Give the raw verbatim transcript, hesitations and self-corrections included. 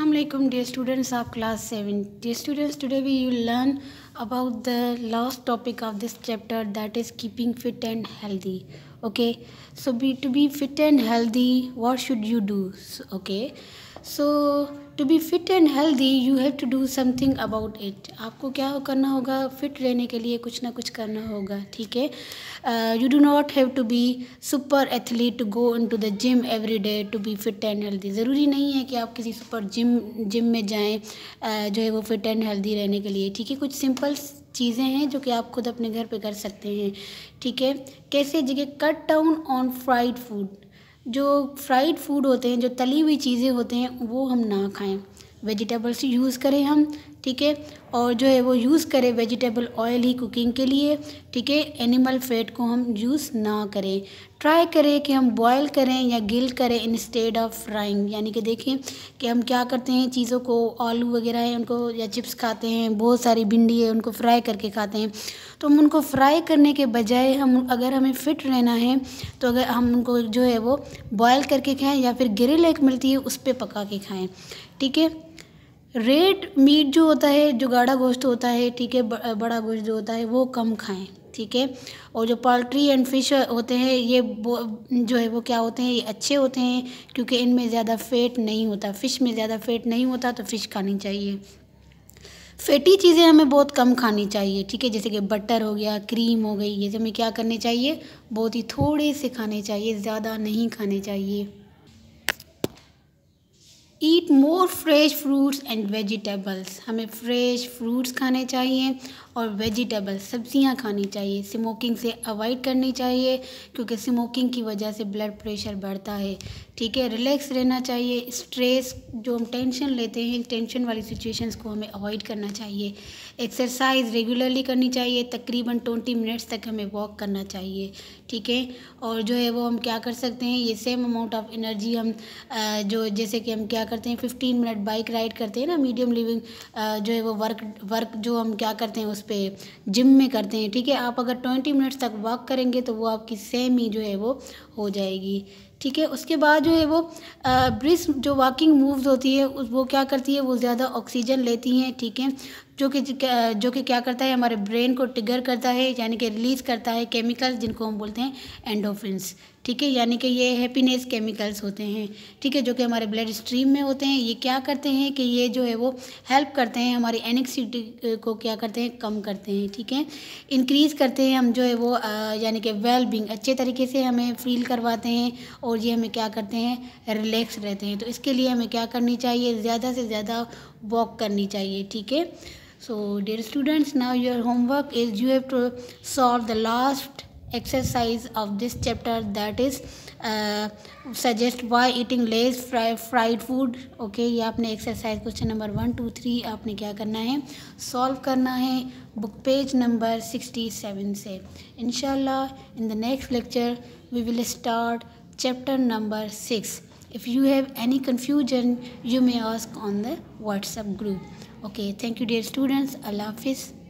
Assalamualaikum dear students of class seven. Dear students, today we will learn about the last topic of this chapter, that is keeping fit and healthy. Okay, so be, to be fit and healthy, what should you do? So, okay, so to be fit and healthy you have to do something about it. आपको क्या करना होगा? Fit रहने के लिए कुछ ना कुछ करना होगा, ठीक है. You do not have to be super athlete to go into the gym every day to be fit and healthy. ज़रूरी नहीं है कि आप किसी सुपर जिम जिम में जाएं uh, जो है वो फिट एंड हेल्दी रहने के लिए, ठीक है. कुछ सिंपल चीज़ें हैं जो कि आप खुद अपने घर पे कर सकते हैं, ठीक है. कैसे? जगह cut down on fried food. जो फ्राइड फूड होते हैं, जो तली हुई चीज़ें होते हैं, वो हम ना खाएं. वेजिटेबल्स यूज़ करें हम, ठीक है. और जो है वो यूज़ करें वेजिटेबल ऑयल ही कुकिंग के लिए, ठीक है. एनिमल फैट को हम यूज़ ना करें. ट्राई करें कि हम बॉयल करें या गिल करें इंस्टेड ऑफ फ्राइंग. यानी कि देखें कि हम क्या करते हैं, चीज़ों को, आलू वगैरह है उनको, या चिप्स खाते हैं, बहुत सारी भिंडी है उनको फ्राई करके खाते हैं. तो हम उनको फ्राई करने के बजाय हम, अगर हमें फ़िट रहना है तो अगर हम उनको जो है वो बॉयल करके खाएं या फिर ग्रिल एक मिलती है उस पर पका के खाएं, ठीक है. रेड मीट जो होता है, जो गाढ़ा गोश्त होता है, ठीक है, बड़ा गोश्त जो होता है वो कम खाएं, ठीक है. और जो पोल्ट्री एंड फिश होते हैं ये जो है वो क्या होते हैं, ये अच्छे होते हैं क्योंकि इनमें ज़्यादा फ़ैट नहीं होता. फ़िश में ज़्यादा फ़ैट नहीं होता तो फ़िश खानी चाहिए. फैटी चीज़ें हमें बहुत कम खानी चाहिए, ठीक है. जैसे कि बटर हो गया, क्रीम हो गई, ये हमें क्या करने चाहिए, बहुत ही थोड़े से खाने चाहिए, ज़्यादा नहीं खाने चाहिए. Eat more fresh fruits and vegetables. हमें फ्रेश फ्रूट्स खाने चाहिए और वेजिटेबल्स, सब्जियां खानी चाहिए. स्मोकिंग से अवॉइड करनी चाहिए क्योंकि स्मोकिंग की वजह से ब्लड प्रेशर बढ़ता है, ठीक है. रिलैक्स रहना चाहिए. स्ट्रेस, जो हम टेंशन लेते हैं, टेंशन वाली सिचुएशंस को हमें अवॉइड करना चाहिए. एक्सरसाइज रेगुलरली करनी चाहिए. तकरीबन ट्वेंटी मिनट्स तक हमें वॉक करना चाहिए, ठीक है. और जो है वो हम क्या कर सकते हैं, ये सेम अमाउंट ऑफ एनर्जी हम जो, जैसे कि हम क्या करते हैं, फिफ्टीन मिनट बाइक राइड करते हैं ना, मीडियम लिविंग जो है वो वर्क वर्क जो हम क्या करते हैं उस पे जिम में करते हैं, ठीक है. आप अगर ट्वेंटी मिनट्स तक वॉक करेंगे तो वो आपकी सेम ही जो है वो हो जाएगी, ठीक है. उसके बाद जो है वो ब्रिस्क जो वॉकिंग मूव्स होती है वो क्या करती है, वो ज़्यादा ऑक्सीजन लेती हैं, ठीक है. जो कि जो कि क्या करता है, हमारे ब्रेन को ट्रिगर करता है, यानी कि रिलीज़ करता है केमिकल्स जिनको हम बोलते हैं एंडोफिन्स, ठीक है. यानी कि ये हैप्पीनेस केमिकल्स होते हैं, ठीक है, जो कि हमारे ब्लड स्ट्रीम में होते हैं. ये क्या करते हैं कि ये जो है वो हेल्प करते हैं, हमारी एंग्जाइटी को क्या करते हैं, कम करते हैं, ठीक है. इंक्रीज़ करते हैं हम जो है वो यानी कि वेल बींग, अच्छे तरीके से हमें फील करवाते हैं और ये हमें क्या करते हैं, रिलैक्स रहते हैं. तो इसके लिए हमें क्या करनी चाहिए, ज़्यादा से ज़्यादा वॉक करनी चाहिए, ठीक है. So dear students, now your homework is you have to solve the last exercise of this chapter, that is uh, suggest why eating less fry, fried food. okay, ये आपने exercise question number one two three आपने क्या करना है, solve करना है book page number sixty seven से. इंशाल्लाह in the next lecture we will start chapter number six. If you have any confusion you may ask on the WhatsApp group. Okay, thank you dear students. Allah Hafiz.